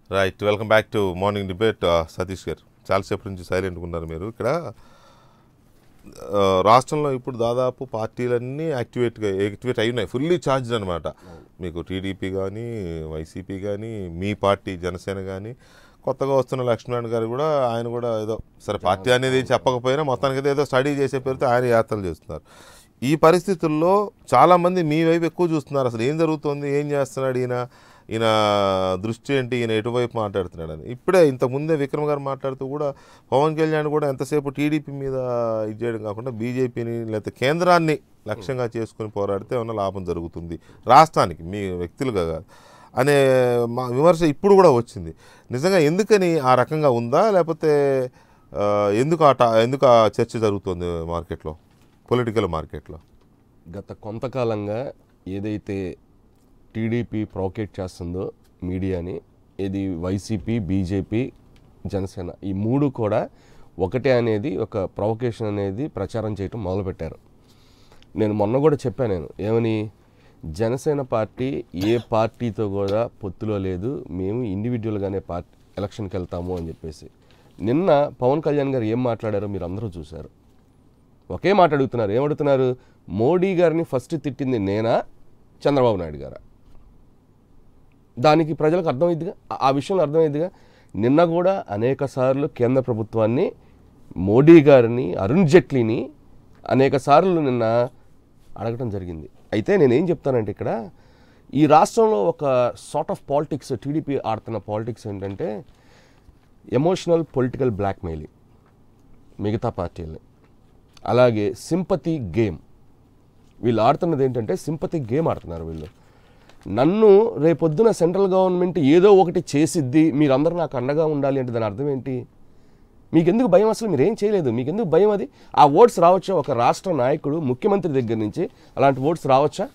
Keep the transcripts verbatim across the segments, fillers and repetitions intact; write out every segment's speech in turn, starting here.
Right, welcome back to morning debate. Satish గారు చాలాసేపు నుంచి సైలెంట్గా ఉన్నారు. మీరు ఇక్కడ రాష్ట్రంలో ఇప్పుడు దాదాపు పార్టీలన్నీ యాక్టివేట్గా యాక్టివేట్ అయి ఉన్నాయి, ఫుల్లీ ఛార్జ్డ్ అనమాట. మీకు టీడీపీ కానీ, వైసీపీ కానీ, మీ పార్టీ జనసేన కానీ, కొత్తగా వస్తున్న లక్ష్మణ్ గారు కూడా, ఆయన కూడా ఏదో సరే పార్టీ అనేది చెప్పకపోయినా మొత్తానికి ఏదో స్టడీ చేసే పేరుతో ఆయన యాత్రలు చేస్తున్నారు. ఈ పరిస్థితుల్లో చాలామంది మీ వైపు ఎక్కువ చూస్తున్నారు. అసలు ఏం జరుగుతుంది, ఏం చేస్తున్నాడు ఈయన, ఈయన దృష్టి ఏంటి, ఈయన ఎటువైపు మాట్లాడుతున్నాడు అని. ఇప్పుడే ఇంతకుముందే విక్రమ్ గారు మాట్లాడుతూ కూడా పవన్ కళ్యాణ్ కూడా ఎంతసేపు టీడీపీ మీద ఇది చేయడం కాకుండా బీజేపీని లేకపోతే కేంద్రాన్ని లక్ష్యంగా చేసుకుని పోరాడితే ఏమన్నా లాభం జరుగుతుంది రాష్ట్రానికి, మీ వ్యక్తులుగా కాదు అనే మా విమర్శ ఇప్పుడు కూడా వచ్చింది. నిజంగా ఎందుకని ఆ రకంగా ఉందా, లేకపోతే ఎందుకు ఆ ఎందుకు ఆ చర్చ జరుగుతుంది మార్కెట్లో, పొలిటికల్ మార్కెట్లో? గత కొంతకాలంగా ఏదైతే టీడీపీ ప్రొవోకేట్ చేస్తుందో మీడియాని, ఇది వైసీపీ, బీజేపీ, జనసేన ఈ మూడు కూడా ఒకటే అనేది ఒక ప్రొవోకేషన్ అనేది ప్రచారం చేయటం మొదలుపెట్టారు. నేను మొన్న కూడా చెప్పాను, నేను ఏమని, జనసేన పార్టీ ఏ పార్టీతో కూడా పొత్తులో లేదు, మేము ఇండివిజువల్గానే పార్టీ ఎలక్షన్కి వెళ్తాము అని చెప్పేసి. నిన్న పవన్ కళ్యాణ్ గారు ఏం మాట్లాడారో మీరు అందరూ చూశారు. ఒకే మాట అడుగుతున్నారు, ఏమడుగుతున్నారు, మోడీ గారిని ఫస్ట్ తిట్టింది నేనా, చంద్రబాబు నాయుడు గారా? దానికి ప్రజలకు అర్థమైద్దిగా, ఆ విషయంలో అర్థమైద్దిగా. నిన్న కూడా అనేక సార్లు కేంద్ర ప్రభుత్వాన్ని, మోడీ గారిని, అరుణ్ జైట్లీని అనేక సార్లు నిన్న అడగటం జరిగింది. అయితే నేనేం చెప్తానంటే, ఇక్కడ ఈ రాష్ట్రంలో ఒక సార్ట్ ఆఫ్ పాలిటిక్స్ టీడీపీ ఆడుతున్న పాలిటిక్స్ ఏంటంటే ఎమోషనల్ పొలిటికల్ బ్లాక్మెయిలింగ్ మిగతా పార్టీలని, అలాగే సింపతి గేమ్. వీళ్ళు ఆడుతున్నది ఏంటంటే సింపతి గేమ్ ఆడుతున్నారు వీళ్ళు. నన్ను రేపొద్దున సెంట్రల్ గవర్నమెంట్ ఏదో ఒకటి చేసిద్ది, మీరందరూ నాకు అండగా ఉండాలి అంటే దాని అర్థం ఏంటి? మీకెందుకు భయం? అసలు మీరు ఏం చేయలేదు, మీకెందుకు భయం? అది ఆ ఓట్స్ రావచ్చా? ఒక రాష్ట్ర నాయకుడు, ముఖ్యమంత్రి దగ్గర నుంచి అలాంటి ఓట్స్ రావచ్చా?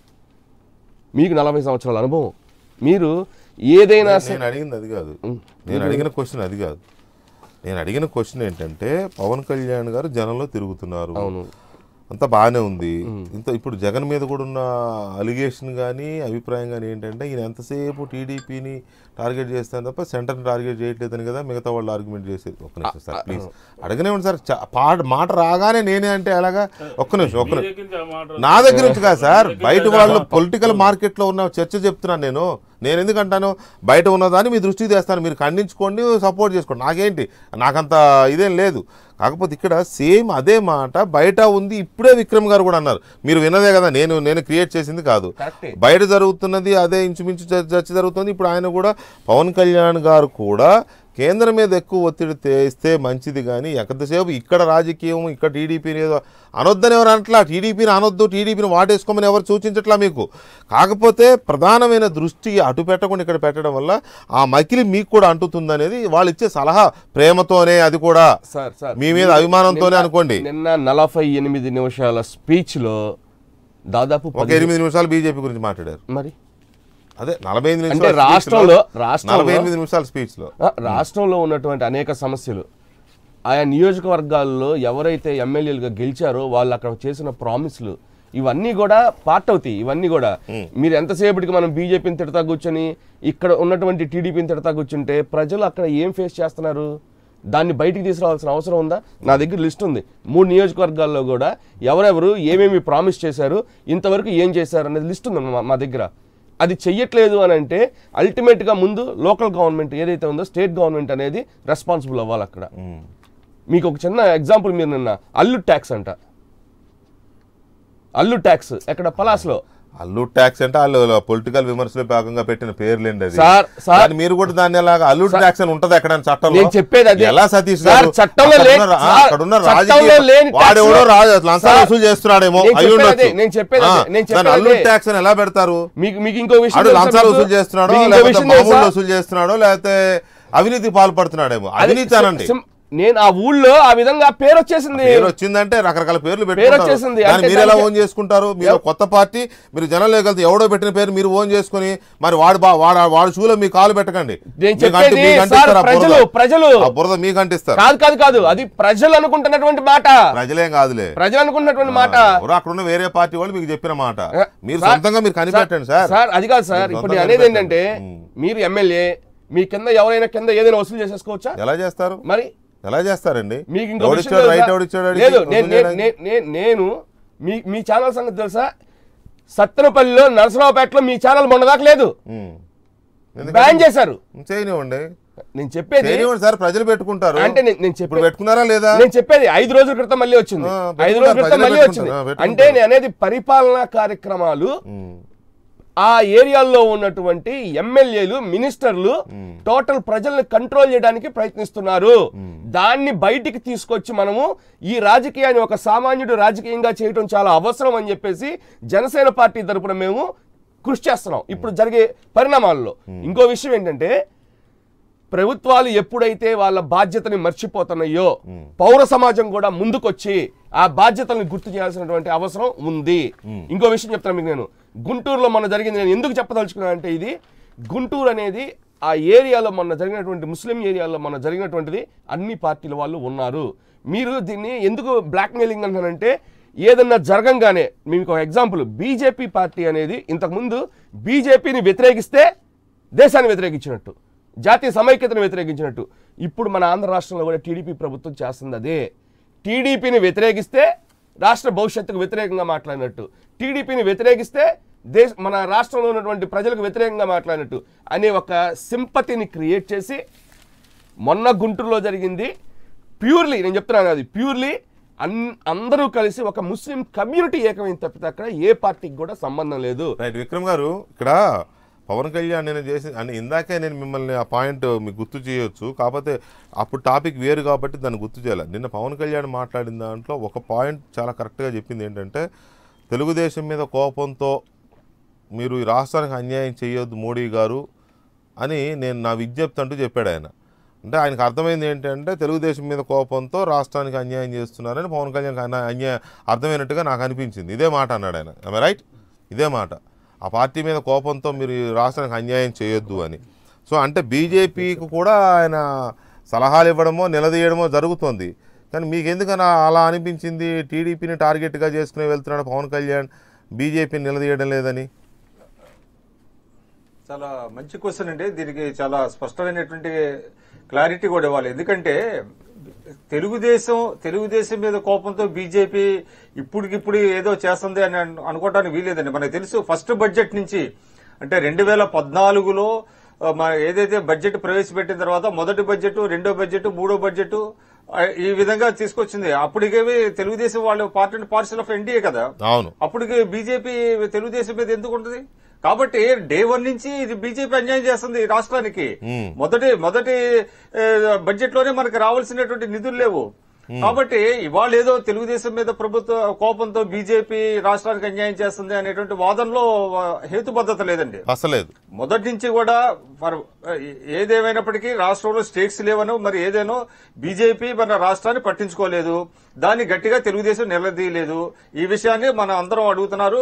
మీకు నలభై సంవత్సరాల అనుభవం, మీరు ఏదైనా... నేను అడిగింది అది కాదు, నేను అడిగిన క్వశ్చన్ అది కాదు. నేను అడిగిన క్వశ్చన్ ఏంటంటే, పవన్ కళ్యాణ్ గారు జనంలో తిరుగుతున్నారు, అవును, అంతా బాగానే ఉంది. ఇంత ఇప్పుడు జగన్ మీద కూడా ఉన్న అలిగేషన్ కానీ అభిప్రాయం కానీ ఏంటంటే, ఈయన ఎంతసేపు టీడీపీని టార్గెట్ చేస్తాను తప్ప సెంటర్ని టార్గెట్ చేయట్లేదని కదా మిగతా వాళ్ళు ఆర్గ్యుమెంట్ చేసేది. ఒక్క నిమిషం సార్ ప్లీజ్, అడగనే ఉంది సార్. పాట మాట రాగానే నేనే అంటే ఎలాగా? ఒక్క నిమిషం ఒక్క నిమిషం నా దగ్గర నుంచి కాదు సార్, బయట వాళ్ళు పొలిటికల్ మార్కెట్లో ఉన్న చర్చ చెప్తున్నాను నేను. నేను ఎందుకంటాను, బయట ఉన్నదాన్ని మీ దృష్టికి తెస్తాను, మీరు ఖండించుకోండి, సపోర్ట్ చేసుకోండి, నాకేంటి, నాకంత ఇదేం లేదు. కాకపోతే ఇక్కడ సేమ్ అదే మాట బయట ఉంది. ఇప్పుడే విక్రమ్ గారు కూడా అన్నారు, మీరు విన్నదే కదా, నేను నేను క్రియేట్ చేసింది కాదు, బయట జరుగుతున్నది అదే ఇంచుమించు చర్చ జరుగుతుంది. ఇప్పుడు ఆయన కూడా, పవన్ కళ్యాణ్ గారు కూడా కేంద్రం మీద ఎక్కువ ఒత్తిడి తెస్తే మంచిది, కానీ ఎంతసేపు ఇక్కడ రాజకీయం, ఇక్కడ టీడీపీని ఏదో అనొద్దని ఎవరు అనట్లా, టీడీపీని అనొద్దు, టీడీపీని వాటేసుకోమని ఎవరు సూచించట్లా మీకు. కాకపోతే ప్రధానమైన దృష్టి అటు పెట్టకుండా ఇక్కడ పెట్టడం వల్ల ఆ మకిలి మీకు కూడా అంటుతుంది అనేది వాళ్ళు ఇచ్చే సలహా. ప్రేమతోనే, అది కూడా మీ మీద అభిమానంతోనే అనుకోండి. నిన్న నలభై ఎనిమిది నిమిషాల స్పీచ్లో దాదాపు ఒక ఎనిమిది నిమిషాలు బీజేపీ గురించి మాట్లాడారు. మరి అదే నలభై ఎనిమిది అంటే రాష్ట్రంలో నలభై ఎనిమిది నిమిషాల స్పీచ్ లో రాష్ట్రంలో ఉన్నటువంటి అనేక సమస్యలు, ఆయా నియోజకవర్గాల్లో ఎవరైతే ఎమ్మెల్యేలుగా గెలిచారో వాళ్ళు అక్కడ చేసిన ప్రామిస్లు, ఇవన్నీ కూడా పార్ట్ అవుతాయి. ఇవన్నీ కూడా మీరు ఎంతసేపటికి మనం బీజేపీని తిడతా కూర్చొని ఇక్కడ ఉన్నటువంటి టీడీపీని తిడతా కూర్చుంటే ప్రజలు అక్కడ ఏం ఫేస్ చేస్తున్నారు, దాన్ని బయటికి తీసుకురావాల్సిన అవసరం ఉందా? నా దగ్గర లిస్ట్ ఉంది, మూడు నియోజకవర్గాల్లో కూడా ఎవరెవరు ఏమేమి ప్రామిస్ చేశారు, ఇంతవరకు ఏం చేశారు అనేది లిస్ట్ ఉంది మా దగ్గర. అది చెయ్యట్లేదు అని అంటే అల్టిమేట్గా ముందు లోకల్ గవర్నమెంట్ ఏదైతే ఉందో, స్టేట్ గవర్నమెంట్ అనేది రెస్పాన్సిబుల్ అవ్వాలి అక్కడ. మీకు ఒక చిన్న ఎగ్జాంపుల్, మీరు నిన్న అల్లు ట్యాక్స్ అంట, అల్లు ట్యాక్స్ ఎక్కడ పలాస్లో. అల్లు ట్యాక్స్ అంటే వాళ్ళు పొలిటికల్ విమర్శలో భాగంగా పెట్టిన పేర్లేండి అది. మీరు కూడా దాన్ని ఎలాగా అల్లు ట్యాక్స్ అని ఉంటది ఎక్కడ చట్టంలో? చెప్పేది అది ఎలా సతీష్ గారు, అక్కడున్న వాడెవడో లంచాలు వసూలు చేస్తున్నాడేమో అయి ఉండొచ్చు. అల్లు ట్యాక్స్ అని ఎలా పెడతారు? మీకు ఇంకో విషయం, లంచాలు వసూలు చేస్తున్నాడో, లేకపోతే మామూలు వసూలు చేస్తున్నాడో, లేకపోతే అవినీతి పాల్పడుతున్నాడేమో. అవినీతి అనండి, నేను ఆ ఊళ్ళో ఆ విధంగా పేరు వచ్చేసింది. పేరు వచ్చిందంటే రకరకాల పేర్లు వచ్చేసింది. మీరు ఎలా ఓన్ చేసుకుంటారు? మీరు కొత్త పార్టీ, మీరు జనం లేకపోతే ఎవడో పెట్టిన పేరు మీరు ఓన్ చేసుకుని మరి వాడు వాడు షూలో మీ కాలు పెట్టకండి. ప్రజలు బురద మీకు అంటిస్తారు. కాదు కాదు కాదు అది ప్రజలు అనుకుంటున్నటువంటి మాట. ప్రజలేం కాదులే, ప్రజలు అనుకుంటున్నటువంటి మాట. అక్కడ ఉన్న వేరే పార్టీ వాళ్ళు మీకు చెప్పిన మాట మీరు సొంతంగా మీరు కనిపెట్టండి సార్. సార్ అది కాదు సార్, ఇప్పుడు అనేది ఏంటంటే మీరు ఎమ్మెల్యే, మీ కింద ఎవరైనా కింద ఏదైనా వసూలు చేసేసుకోవచ్చా? ఎలా చేస్తారు? మరి ఎలా చేస్తారండి? మీకు ఇంకో లేదు. నేను మీ మీ ఛానల్ సంగతి తెలుసా? సత్తెనపల్లిలో నరసరావుపేటలో మీ ఛానల్ మొన్నదాకా లేదు, బ్యాన్ చేశారు. చేయనివ్వండి, నేను చెప్పేది సార్ ప్రజలు పెట్టుకుంటారు అంటే నేను చెప్పి పెట్టుకున్నారా లేదా నేను చెప్పేది ఐదు రోజుల క్రితం మళ్ళీ వచ్చింది, ఐదు రోజుల క్రితం మళ్ళీ వచ్చింది. అంటే నేను అనేది పరిపాలనా కార్యక్రమాలు ఆ ఏరియాల్లో ఉన్నటువంటి ఎమ్మెల్యేలు మినిస్టర్లు టోటల్ ప్రజల్ని కంట్రోల్ చేయడానికి ప్రయత్నిస్తున్నారు. దాన్ని బయటికి తీసుకొచ్చి మనము ఈ రాజకీయాన్ని ఒక సామాన్యుడు రాజకీయంగా చేయడం చాలా అవసరం అని చెప్పేసి జనసేన పార్టీ తరపున మేము కృషి చేస్తున్నాం ఇప్పుడు జరిగే పరిణామాల్లో. ఇంకో విషయం ఏంటంటే ప్రభుత్వాలు ఎప్పుడైతే వాళ్ళ బాధ్యతని మర్చిపోతున్నాయో పౌర సమాజం కూడా ముందుకొచ్చి ఆ బాధ్యతలను గుర్తు చేయాల్సినటువంటి అవసరం ఉంది. ఇంకో విషయం చెప్తాను మీకు, నేను గుంటూరులో మొన్న జరిగింది, నేను ఎందుకు చెప్పదలుచుకున్నాను అంటే ఇది గుంటూరు అనేది ఆ ఏరియాలో మొన్న జరిగినటువంటి ముస్లిం ఏరియాలో మొన్న జరిగినటువంటిది అన్ని పార్టీల వాళ్ళు ఉన్నారు. మీరు దీన్ని ఎందుకు బ్లాక్మెయిలింగ్ అంటానంటే ఏదన్నా జరగంగానే మీకు ఒక ఎగ్జాంపుల్, బీజేపీ పార్టీ అనేది ఇంతకుముందు బీజేపీని వ్యతిరేకిస్తే దేశాన్ని వ్యతిరేకించినట్టు, జాతీయ సమైక్యతను వ్యతిరేకించినట్టు, ఇప్పుడు మన ఆంధ్ర రాష్ట్రంలో కూడా టీడీపీ ప్రభుత్వం చేస్తుంది అదే. టీడీపీని వ్యతిరేకిస్తే రాష్ట్ర భవిష్యత్తుకు వ్యతిరేకంగా మాట్లాడినట్టు, టీడీపీని వ్యతిరేకిస్తే దేశ మన రాష్ట్రంలో ఉన్నటువంటి ప్రజలకు వ్యతిరేకంగా మాట్లాడినట్టు అనే ఒక సింపతిని క్రియేట్ చేసి మొన్న గుంటూరులో జరిగింది ప్యూర్లీ, నేను చెప్తున్నాను అది ప్యూర్లీ అన్ అందరూ కలిసి ఒక ముస్లిం కమ్యూనిటీ ఏకమైంది తప్పితే అక్కడ ఏ పార్టీకి కూడా సంబంధం లేదు. రైట్ విక్రమ్ గారు, ఇక్కడ పవన్ కళ్యాణ్ నేను చేసి అని ఇందాకే నేను మిమ్మల్ని ఆ పాయింట్ మీకు గుర్తు చేయొచ్చు, కాకపోతే అప్పుడు టాపిక్ వేరు కాబట్టి దాన్ని గుర్తు చేయాలి. నిన్న పవన్ కళ్యాణ్ మాట్లాడిన దాంట్లో ఒక పాయింట్ చాలా కరెక్ట్గా చెప్పింది ఏంటంటే తెలుగుదేశం మీద కోపంతో మీరు ఈ రాష్ట్రానికి అన్యాయం చేయొద్దు మోడీ గారు అని నేను నా విజ్ఞప్తి అంటూ చెప్పాడు ఆయన. అంటే ఆయనకు అర్థమైంది ఏంటంటే తెలుగుదేశం మీద కోపంతో రాష్ట్రానికి అన్యాయం చేస్తున్నారని పవన్ కళ్యాణ్ అన్యాయం అర్థమైనట్టుగా నాకు అనిపించింది. ఇదే మాట అన్నాడు ఆయన, ఐ రైట్? ఇదే మాట, ఆ పార్టీ మీద కోపంతో మీరు రాష్ట్రానికి అన్యాయం చేయొద్దు అని. సో అంటే బీజేపీకి కూడా ఆయన సలహాలు ఇవ్వడమో నిలదీయడమో జరుగుతుంది. కానీ మీకు ఎందుకన్నా అలా అనిపించింది టీడీపీని టార్గెట్గా చేసుకుని వెళ్తున్నాడు పవన్ కళ్యాణ్, బీజేపీని నిలదీయడం లేదని? చాలా మంచి క్వశ్చన్ అండి. దీనికి చాలా స్పష్టమైనటువంటి క్లారిటీ కూడా ఇవ్వాలి. ఎందుకంటే తెలుగుదేశం తెలుగుదేశం మీద కోపంతో బీజేపీ ఇప్పటికిప్పుడు ఏదో చేస్తుంది అని అనుకోవడానికి వీలేదండి. మనకు తెలుసు ఫస్ట్ బడ్జెట్ నుంచి, అంటే రెండు వేల పద్నాలుగులో మన ఏదైతే బడ్జెట్ ప్రవేశపెట్టిన తర్వాత మొదటి బడ్జెట్, రెండో బడ్జెట్, మూడో బడ్జెట్ ఈ విధంగా తీసుకొచ్చింది. అప్పటికేవి తెలుగుదేశం వాళ్ళు పార్టీ పార్సల్ ఆఫ్ ఎన్డీఏ కదా, అవును. అప్పటికి బీజేపీ తెలుగుదేశం మీద ఎందుకు ఉంటుంది? కాబట్టి డే వన్ నుంచి ఇది బీజేపీ అన్యాయం చేస్తుంది రాష్ట్రానికి. మొదటి మొదటి బడ్జెట్ లోనే మనకు రావాల్సినటువంటి నిధులు లేవు. కాబట్టి ఇవాళ ఏదో తెలుగుదేశం మీద ప్రభుత్వ కోపంతో బీజేపీ రాష్ట్రానికి అన్యాయం చేస్తుంది అనేటువంటి వాదనలో హేతుబద్ధత లేదండి అసలేదు. మొదటి నుంచి కూడా ఏదేమైనప్పటికీ రాష్ట్రంలో స్టేక్స్ లేవనో మరి ఏదేనో బీజేపీ మన రాష్ట్రాన్ని పట్టించుకోలేదు, దాన్ని గట్టిగా తెలుగుదేశం నిలదీయలేదు. ఈ విషయాన్ని మన అందరం అడుగుతున్నారు.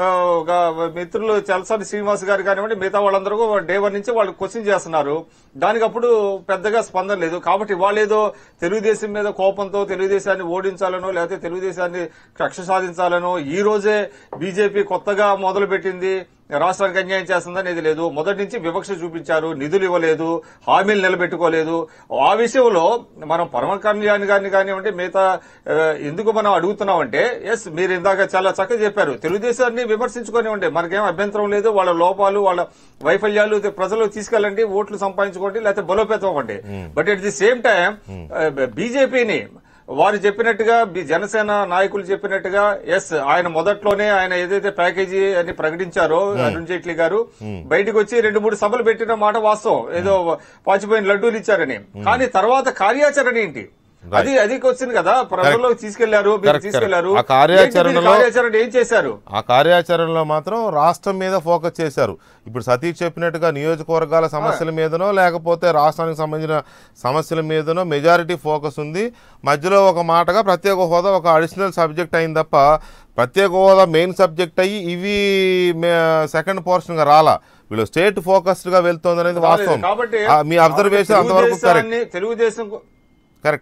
మిత్రులు చలసాని శ్రీనివాస్ గారు కానివ్వండి, మిగతా వాళ్ళందరూ డే వన్ నుంచి వాళ్ళు క్వశ్చన్ చేస్తున్నారు. దానికి అప్పుడు పెద్దగా స్పందన లేదు. కాబట్టి వాళ్ళేదో తెలుగుదేశం మీద కోపంతో తెలుగుదేశాన్ని ఓడించాలనో లేకపోతే తెలుగుదేశాన్ని కక్ష సాధించాలనో ఈ రోజే బీజేపీ కొత్తగా మొదలు పెట్టింది రాష్ట్రానికి అన్యాయం చేస్తుందనేది లేదు. మొదటి నుంచి వివక్ష చూపించారు, నిధులు ఇవ్వలేదు, హామీలు నిలబెట్టుకోలేదు. ఆ విషయంలో మనం పవన్ కళ్యాణ్ గారిని కానివ్వండి మిగతా ఎందుకు మనం అడుగుతున్నామంటే, ఎస్ మీరు ఇందాక చాలా చక్కగా చెప్పారు, తెలుగుదేశాన్ని విమర్శించుకోనివ్వండి, మనకేం అభ్యంతరం లేదు. వాళ్ళ లోపాలు వాళ్ళ వైఫల్యాలు ప్రజలు తీసుకెళ్ళండి, ఓట్లు సంపాదించుకోండి, లేకపోతే బలోపేతం అవ్వండి. But at the same time బీజేపీని వారు చెప్పినట్టుగా జనసేన నాయకులు చెప్పినట్టుగా ఎస్ ఆయన మొదట్లోనే ఆయన ఏదైతే ప్యాకేజీ అని ప్రకటించారో అరుణ్ జైట్లీ గారు బయటకు వచ్చి రెండు మూడు సభలు పెట్టిన మాట వాస్తవం, ఏదో పాచిపోయిన లడ్డూలు ఇచ్చారని. కానీ తర్వాత కార్యాచరణ ఏంటి అది అది వచ్చింది కదా, ప్రజల్లోకి తీసుకెళ్లారు తీసుకెళ్లారు ఆ కార్యాచరణలో ఏం చేశారు? ఆ కార్యాచరణలో మాత్రం రాష్ట్రం మీద ఫోకస్ చేశారు. ఇప్పుడు సతీష్ చెప్పినట్టుగా నియోజకవర్గాల సమస్యల మీదనో లేకపోతే రాష్ట్రానికి సంబంధించిన సమస్యల మీదనో మెజారిటీ ఫోకస్ ఉంది. మధ్యలో ఒక మాటగా ప్రత్యేక హోదా ఒక అడిషనల్ సబ్జెక్ట్ అయింది తప్ప ప్రత్యేక హోదా మెయిన్ సబ్జెక్ట్ అయ్యి ఇవి సెకండ్ పోర్షన్ గా రాలా. వీళ్ళు స్టేట్ ఫోకస్డ్ గా వెళ్తోంది అనేది వాస్తవం. కాబట్టి మీ అబ్జర్వేషన్ అంతవరకు తెలుగుదేశం కరెక్ట్.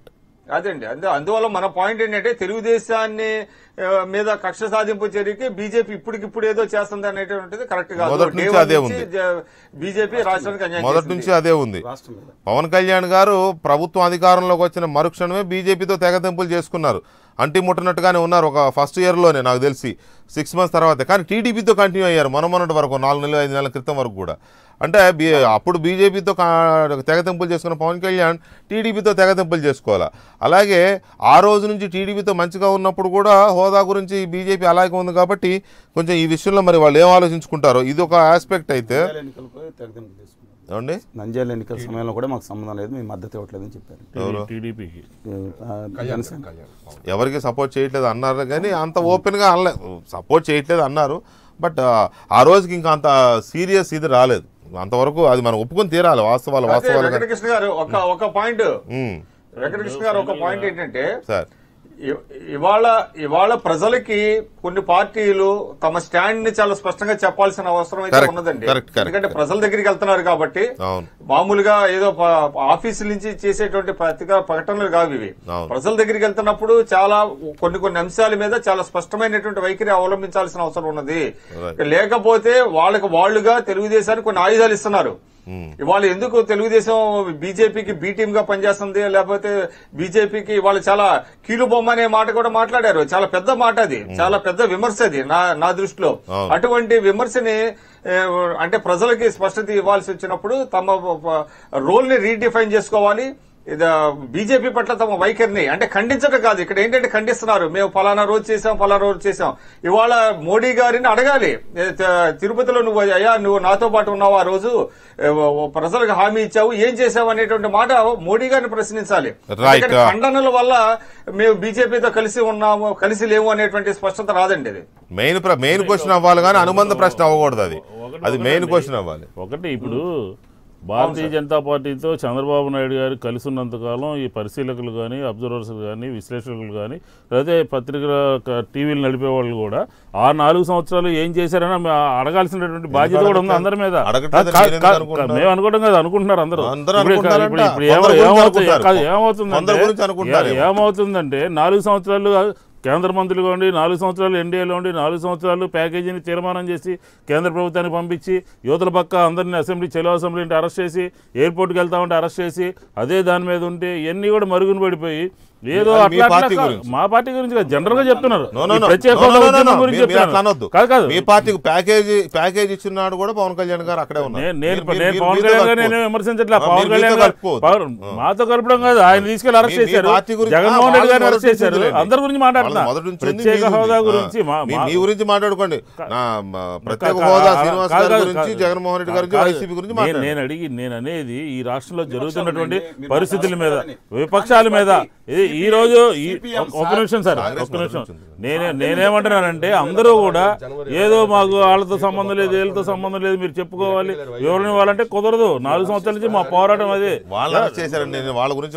అదండి అందు అందువల్ల మన పాయింట్ ఏంటంటే తెలుగుదేశాన్ని మీద కక్ష సాధింపు చర్యకి బీజేపీ ఇప్పటికిప్పుడు ఏదో చేస్తుంది అనేటువంటిది కరెక్ట్ కాదు. మొదటి నుంచి అదే ఉంది. బీజేపీ రాష్ట్రానికి అన్యాయం మొదటి నుంచి అదే ఉంది. పవన్ కళ్యాణ్ గారు ప్రభుత్వం అధికారంలోకి వచ్చిన మరుక్షణమే బీజేపీతో తెగతెంపులు చేసుకున్నారు. అంటి ముట్టనట్టుగానే ఉన్నారు ఒక ఫస్ట్ ఇయర్లోనే నాకు తెలిసి సిక్స్ మంత్స్ తర్వాత. కానీ టీడీపీతో కంటిన్యూ అయ్యారు మన మొన్నటి వరకు నాలుగు నెలలు ఐదు నెలల క్రితం వరకు కూడా. అంటే అప్పుడు బీజేపీతో తెగతెంపులు చేసుకున్న పవన్ కళ్యాణ్ టీడీపీతో తెగతెంపులు చేసుకోవాలా. అలాగే ఆ రోజు నుంచి టీడీపీతో మంచిగా ఉన్నప్పుడు కూడా హోదా గురించి బీజేపీ అలాగే ఉంది కాబట్టి కొంచెం ఈ విషయంలో మరి వాళ్ళు ఏం ఆలోచించుకుంటారో ఇది ఒక ఆస్పెక్ట్. అయితే ఏమండి నంద్యాల ఎన్నికల సమయంలో కూడా మాకు సంబంధం లేదు, మేము మద్దతు ఇవ్వట్లేదని చెప్పారు. టీడీపీకి ఎవరికి సపోర్ట్ చేయట్లేదు అన్నారు కానీ అంత ఓపెన్గా అనలే, సపోర్ట్ చేయట్లేదు అన్నారు. బట్ ఆ రోజుకి ఇంకా అంత సీరియస్ ఇది రాలేదు అంతవరకు. అది మనం ఒప్పుకొని తీరాలి వాస్తవాలు. వాస్తవాలు వెంకటకృష్ణ గారు ఒక ఒక పాయింట్ వెంకటకృష్ణ గారు ఒక పాయింట్ ఏంటంటే సార్ ఇవాళ ఇవాళ ప్రజలకి కొన్ని పార్టీలు తమ స్టాండ్ ని చాలా స్పష్టంగా చెప్పాల్సిన అవసరం అయితే ఉన్నదండి. ఎందుకంటే ప్రజల దగ్గరికి వెళ్తున్నారు కాబట్టి మామూలుగా ఏదో ఆఫీసుల నుంచి చేసేటువంటి పత్రికా ప్రకటనలు కావు ఇవి. ప్రజల దగ్గరికి వెళ్తున్నప్పుడు చాలా కొన్ని కొన్ని అంశాల మీద చాలా స్పష్టమైనటువంటి వైఖరి అవలంబించాల్సిన అవసరం ఉన్నది. లేకపోతే వాళ్ళకి వాళ్లుగా తెలుగుదేశానికి కొన్ని ఆయుధాలు ఇస్తున్నారు. ఇవాళ ఎందుకు తెలుగుదేశం బీజేపీకి బి టీమ్ గా పనిచేస్తుంది, లేకపోతే బీజేపీకి వాళ్ళు చాలా కీలు బొమ్మ అనే మాట కూడా మాట్లాడారు. చాలా పెద్ద మాట, అది చాలా పెద్ద విమర్శ అది నా నా దృష్టిలో. అటువంటి విమర్శని అంటే ప్రజలకి స్పష్టత ఇవ్వాల్సి వచ్చినప్పుడు తమ రోల్ ని రీడిఫైన్ చేసుకోవాలి. ఇది బీజేపీ పట్ల తమ వైఖరిని అంటే ఖండించడం కాదు, ఇక్కడ ఏంటంటే ఖండిస్తున్నారు. మేము ఫలానా రోజు చేసాం ఫలానా రోజు చేసాం. ఇవాళ మోడీ గారిని అడగాలి, తిరుపతిలో నువ్వు అయ్యా నువ్వు నాతో పాటు ఉన్నావు, ఆ రోజు ప్రజలకు హామీ ఇచ్చావు, ఏం చేసావు అనేటువంటి మాట మోడీ గారిని ప్రశ్నించాలి. ఖండనల వల్ల మేము బీజేపీతో కలిసి ఉన్నాము కలిసి లేవు అనేటువంటి స్పష్టత రాదండి. అది మెయిన్ మెయిన్ క్వశ్చన్ అవ్వాలి కానీ అనుబంధ ప్రశ్న అవ్వకూడదు. అది అది మెయిన్ క్వశ్చన్ అవ్వాలి. ఒకటి ఇప్పుడు భారతీయ జనతా పార్టీతో చంద్రబాబు నాయుడు గారు కలిసి ఉన్నంతకాలం ఈ పరిశీలకులు కానీ అబ్జర్వర్స్ కానీ విశ్లేషకులు కానీ లేకపోతే పత్రికల టీవీలు నడిపే వాళ్ళు కూడా ఆ నాలుగు సంవత్సరాలు ఏం చేశారని అడగాల్సినటువంటి బాధ్యత కూడా ఉంది అందరి మీద. మేము అనుకోవడం కాదు, అనుకుంటున్నారు అందరూ. ఇప్పుడు ఏమవుతుందంటే ఏమవుతుందంటే నాలుగు సంవత్సరాలు కేంద్ర మంత్రులుగా ఉండి నాలుగు సంవత్సరాలు ఎన్డీఏలో ఉండి నాలుగు సంవత్సరాలు ప్యాకేజీని తీర్మానం చేసి కేంద్ర ప్రభుత్వానికి పంపించి యువతల పక్క అందరినీ అసెంబ్లీ చెలో అసెంబ్లీని అరెస్ట్ చేసి ఎయిర్పోర్ట్కి వెళ్తామంటే అరెస్ట్ చేసి అదే దాని మీద ఉంటే ఇవన్నీ కూడా మరుగున పడిపోయి ఏదో అట్లా మా పార్టీ గురించి జనరల్ గా చెప్తున్నారు. మీ పార్టీకి ప్యాకేజీ ప్యాకేజ్ ఇచ్చినాడు కూడా పవన్ కళ్యాణ్ గారు అక్కడే ఉన్నారు. నేను పవన్ కళ్యాణ్ గారు నేను విమర్శించట్లా. పవన్ కళ్యాణ్ గారు మాతో కలపడం కాదు, ఆయన తీసుకెళ్లి అరెస్ట్ చేశారు, జగన్మోహన్ రెడ్డి గారిని అరెస్ట్ చేశారు. అందరి గురించి మాట్లాడుతున్నారు. ప్రత్యేక హోదా గురించి మీ గురించి మాట్లాడుకోండి, ప్రత్యేక హోదా శ్రీనివాస్ గారి గురించి జగన్మోహన్ రెడ్డి గారి వైసీపీ గురించి నేను అడిగి నేను అనేది ఈ రాష్ట్రంలో జరుగుతున్నటువంటి పరిస్థితుల మీద విపక్షాల మీద. ఈ రోజు ఒక నిమిషం సార్ ఒక నిమిషం నేనే నేనేమంటున్నానంటే అందరూ కూడా ఏదో మాకు వాళ్ళతో సంబంధం లేదు వీళ్ళతో సంబంధం లేదు మీరు చెప్పుకోవాలి వివరణ ఇవ్వాలంటే కుదరదు. నాలుగు సంవత్సరాల నుంచి మా పోరాటం అదే. వాళ్ళ గురించి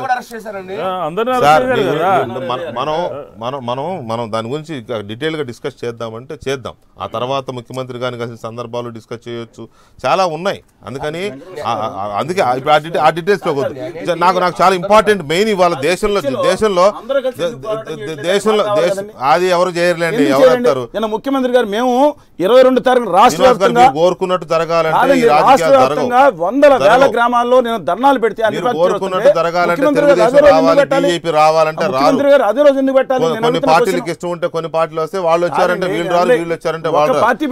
మనం మనం మనం మనం దాని గురించి డీటెయిల్ గా డిస్కస్ చేద్దామంటే చేద్దాం. ఆ తర్వాత ముఖ్యమంత్రి గారిని కలిసిన సందర్భాలు డిస్కస్ చేయొచ్చు, చాలా ఉన్నాయి. అందుకని అందుకే ఆ డీటెయిల్స్ లో నాకు నాకు చాలా ఇంపార్టెంట్ మెయిన్ ఇవాళ దేశంలో దేశంలో దేశంలో అది ఎవరు చేయలేండి, ఎవరు అంటారు. ముఖ్యమంత్రి గారు మేము ఇరవై రెండు తారీఖు రాష్ట్ర వ్యాప్తంగా కోరుకున్నట్టు జరగాలంటే రాష్ట్ర వ్యాప్తంగా వందల వేల గ్రామాల్లో నేను ధర్నాలు పెడితే కోరుకున్నట్టు జరగాలంటే తెలుగుదేశం రావాలి, బీజేపీ రావాలంటే రాదు. అదే రోజు ఎందుకు పెట్టాలి? కొన్ని పార్టీలకు ఇష్టం ఉంటే కొన్ని పార్టీలు వస్తే వాళ్ళు వచ్చారంటే వీళ్ళు రాదు, వీళ్ళు వచ్చారంటే వాళ్ళు.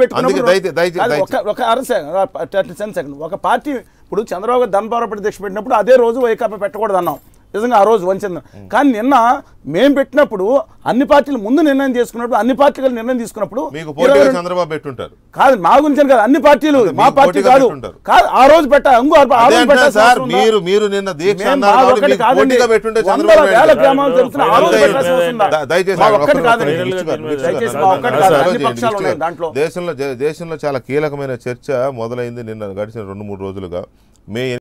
ఒక పార్టీ ఇప్పుడు చంద్రబాబు ధర్మవరం దీక్ష పెట్టినప్పుడు అదే రోజు వైకాపా పెట్టకూడదు అన్నాం, నిజంగా ఆ రోజు వంచింది. కానీ నిన్న మేము పెట్టినప్పుడు అన్ని పార్టీలు ముందు నిర్ణయం చేసుకున్నప్పుడు అన్ని పార్టీలు నిర్ణయం తీసుకున్నప్పుడు చంద్రబాబు పెట్టుంటారు కాదు మా గురించి కాదు, అన్ని పార్టీలు మా పార్టీ కాదు కాదు ఆ రోజు పెట్టా ఇంకో మీరు మీరు నిన్న దీక్ష వేల గ్రామాలు జరుగుతున్న ఆ రోజు దాంట్లో దేశంలో దేశంలో చాలా కీలకమైన చర్చ మొదలైంది నిన్న గడిచిన రెండు మూడు రోజులుగా. మే